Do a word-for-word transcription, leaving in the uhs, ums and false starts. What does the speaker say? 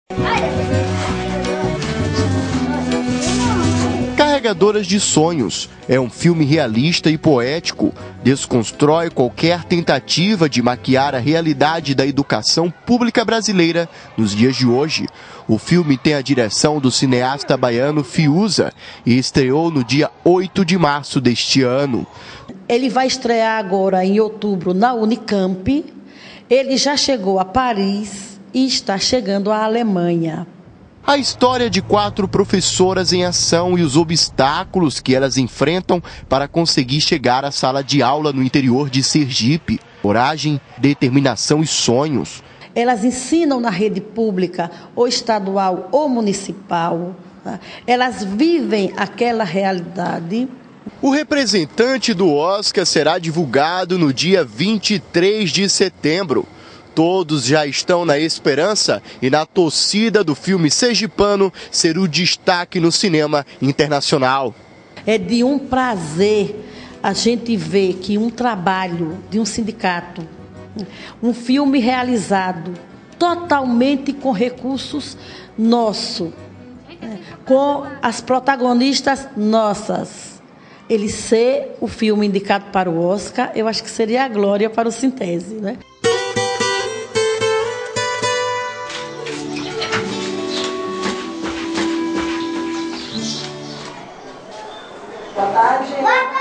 Carregadoras de Sonhos é um filme realista e poético, desconstrói qualquer tentativa de maquiar a realidade da educação pública brasileira nos dias de hoje. O filme tem a direção do cineasta baiano Fiuza e estreou no dia oito de março deste ano. Ele vai estrear agora em outubro na Unicamp, ele já chegou a Paris e está chegando à Alemanha. A história de quatro professoras em ação e os obstáculos que elas enfrentam para conseguir chegar à sala de aula no interior de Sergipe. Coragem, determinação e sonhos. Elas ensinam na rede pública, ou estadual ou municipal. Tá? Elas vivem aquela realidade. O representante do Oscar será divulgado no dia vinte e três de setembro. Todos já estão na esperança e na torcida do filme sergipano ser o destaque no cinema internacional. É de um prazer a gente ver que um trabalho de um sindicato, um filme realizado totalmente com recursos nossos, com as protagonistas nossas, ele ser o filme indicado para o Oscar, eu acho que seria a glória para o Sintese, né? Boa tarde.